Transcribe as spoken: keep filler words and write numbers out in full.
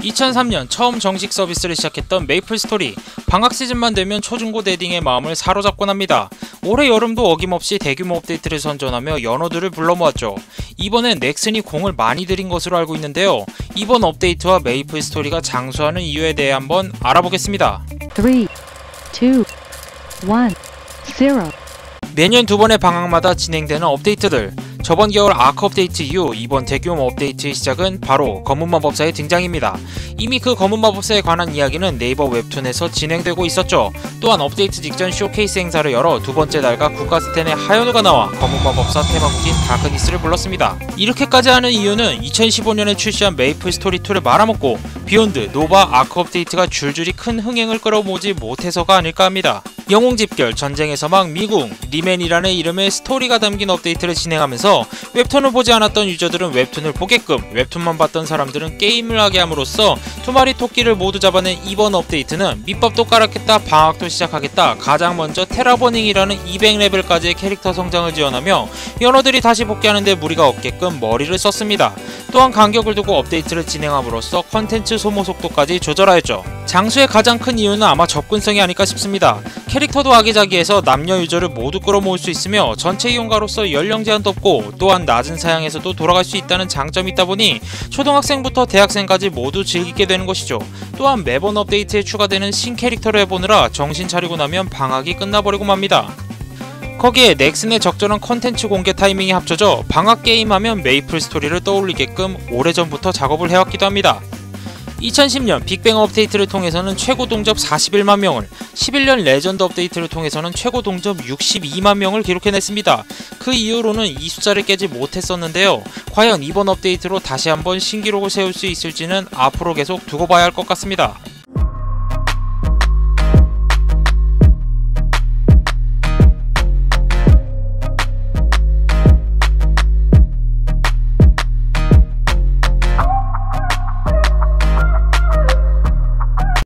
이천삼 년 처음 정식 서비스를 시작했던 메이플스토리. 방학 시즌만 되면 초중고 대딩의 마음을 사로잡곤 합니다. 올해 여름도 어김없이 대규모 업데이트를 선전하며 연어들을 불러모았죠. 이번엔 넥슨이 공을 많이 들인 것으로 알고 있는데요. 이번 업데이트와 메이플스토리가 장수하는 이유에 대해 한번 알아보겠습니다. 삼, 이, 일, 영. 매년 두 번의 방학마다 진행되는 업데이트들. 저번 겨울 아크 업데이트 이후 이번 대규모 업데이트의 시작은 바로 검은 마법사의 등장입니다. 이미 그 검은 마법사에 관한 이야기는 네이버 웹툰에서 진행되고 있었죠. 또한 업데이트 직전 쇼케이스 행사를 열어 두 번째 달과 국가스텐의 하연우가 나와 검은 마법사 테마곡인 다크니스를 불렀습니다. 이렇게까지 하는 이유는 이천십오 년에 출시한 메이플 스토리 투를 말아먹고 비욘드, 노바, 아크 업데이트가 줄줄이 큰 흥행을 끌어모으지 못해서가 아닐까 합니다. 영웅집결, 전쟁에서 막 미궁, 리맨이라는 이름의 스토리가 담긴 업데이트를 진행하면서 웹툰을 보지 않았던 유저들은 웹툰을 보게끔, 웹툰만 봤던 사람들은 게임을 하게 함으로써 두 마리 토끼를 모두 잡아낸 이번 업데이트는 밑밥도 깔았겠다, 방학도 시작하겠다, 가장 먼저 테라버닝이라는 이백 레벨까지의 캐릭터 성장을 지원하며 연어들이 다시 복귀하는데 무리가 없게끔 머리를 썼습니다. 또한 간격을 두고 업데이트를 진행함으로써 컨텐츠 소모 속도까지 조절하였죠. 장수의 가장 큰 이유는 아마 접근성이 아닐까 싶습니다. 캐릭터도 아기자기해서 남녀 유저를 모두 끌어모을 수 있으며 전체 이용가로서 연령 제한도 없고 또한 낮은 사양에서도 돌아갈 수 있다는 장점이 있다 보니 초등학생부터 대학생까지 모두 즐기게 되는 것이죠. 또한 매번 업데이트에 추가되는 신캐릭터를 해보느라 정신 차리고 나면 방학이 끝나버리고 맙니다. 거기에 넥슨의 적절한 컨텐츠 공개 타이밍이 합쳐져 방학 게임하면 메이플 스토리를 떠올리게끔 오래전부터 작업을 해왔기도 합니다. 이천십 년 빅뱅 업데이트를 통해서는 최고 동접 사십일만 명을, 십일 년 레전드 업데이트를 통해서는 최고 동접 육십이만 명을 기록해냈습니다. 그 이후로는 이 숫자를 깨지 못했었는데요. 과연 이번 업데이트로 다시 한번 신기록을 세울 수 있을지는 앞으로 계속 두고 봐야 할 것 같습니다.